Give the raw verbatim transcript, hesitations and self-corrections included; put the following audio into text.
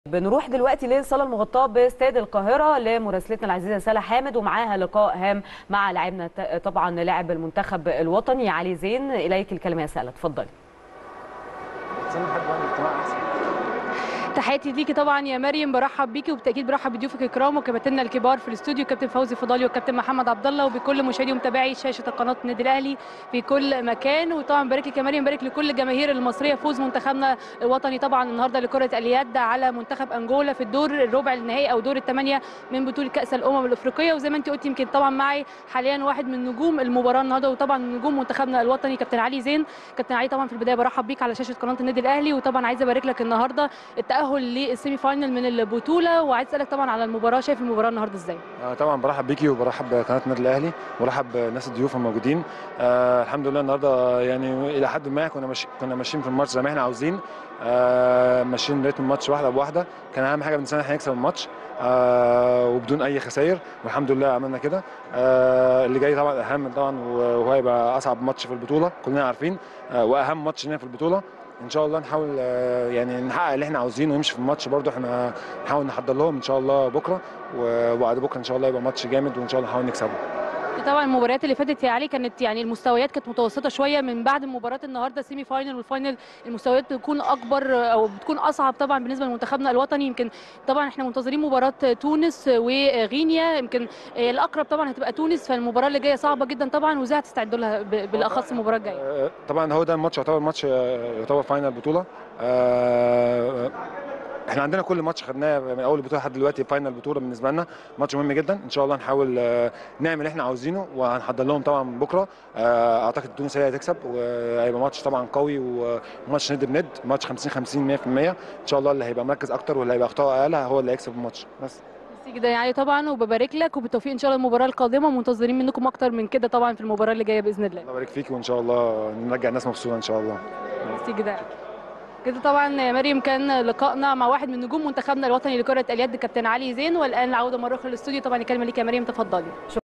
بنروح دلوقتي للصاله المغطاه باستاد القاهره لمراسلتنا العزيزه سلا حامد، ومعاها لقاء هام مع لاعبنا طبعا لاعب المنتخب الوطني علي زين. اليك الكلمه يا سلا، اتفضلي. تحياتي ليكي طبعا يا مريم، برحب بيكي وبالتاكيد برحب بضيوفك الكرام وكباتننا الكبار في الاستوديو، كابتن فوزي فضالي والكابتن محمد عبد الله، وبكل مشاهدي ومتابعي شاشه قناه النادي الاهلي في كل مكان. وطبعا بارك لك يا مريم، بارك لكل الجماهير المصريه فوز منتخبنا الوطني طبعا النهارده لكره اليد على منتخب انجولا في الدور الربع النهائي او دور الثمانيه من بطوله كاس الامم الافريقيه. وزي ما انت قلتي يمكن طبعا معي حاليا واحد من نجوم المباراه النهارده وطبعا نجوم منتخبنا الوطني كابتن علي زين. كابتن علي طبعا في البدايه برحب بيك على شاشه قناه النادي الاهلي، وطبعا عايزه ابارك لك النهارده التاهل للسيمي فاينل من البطوله، وعايز اسالك طبعا على المباراه، شايف المباراه النهارده ازاي؟ آه طبعا برحب بيكي وبرحب بقناه النادي الاهلي وبرحب بالناس الضيوف الموجودين. آه الحمد لله النهارده يعني الى حد ما كنا ماشي كنا ماشيين في الماتش زي ما احنا عاوزين، آه ماشيين رتم الماتش واحده بواحده. كان اهم حاجه بالنسبه لنا احنا نكسب الماتش آه وبدون اي خسائر، والحمد لله عملنا كده. آه اللي جاي طبعا اهم طبعا، وهو هيبقى اصعب ماتش في البطوله كلنا عارفين، آه واهم ماتش لنا في البطوله. ان شاء الله نحاول يعني نحقق اللي احنا عاوزينه ونمشي في الماتش. برضو احنا نحاول نحضر لهم ان شاء الله بكره، وبعد بكره ان شاء الله يبقى ماتش جامد وان شاء الله نحاول نكسبه. طبعا المباريات اللي فاتت يا علي كانت يعني المستويات كانت متوسطه شويه، من بعد مباراه النهارده سيمي فاينل والفاينل المستويات بتكون اكبر او بتكون اصعب طبعا بالنسبه لمنتخبنا الوطني. يمكن طبعا احنا منتظرين مباراه تونس وغينيا، يمكن الاقرب طبعا هتبقى تونس، فالمباراه اللي جايه صعبه جدا طبعا، وازاي هتستعدوا لها بالاخص المباراه الجايه؟ طبعا هو ده الماتش يعتبر ماتش يعتبر فاينل بطوله. احنا عندنا كل ماتش خدناه من اول البطوله لحد دلوقتي فاينل بطوله بالنسبه لنا، ماتش مهم جدا. ان شاء الله نحاول نعمل اللي احنا عاوزينه وهنحضر لهم طبعا بكره. اعتقد تونس هي هتكسب وهيبقى ماتش طبعا قوي وماتش ند بند، ماتش خمسين خمسين مية في المية. ان شاء الله اللي هيبقى مركز اكتر واللي هيبقى اخطاء اقل هو اللي هيكسب الماتش. بس كده يعني طبعا، وببارك لك وبالتوفيق ان شاء الله المباراه القادمه، منتظرين منكم اكتر من كده طبعا في المباراه اللي جايه باذن الله. الله يبارك فيك وان شاء الله نرجع الناس مبسوطه ان شاء الله. كده كده طبعا يا مريم كان لقائنا مع واحد من نجوم منتخبنا الوطني لكره اليد كابتن علي زين. والان العوده مره اخرى للاستوديو، طبعا الكلمه ليك يا مريم، تفضلي.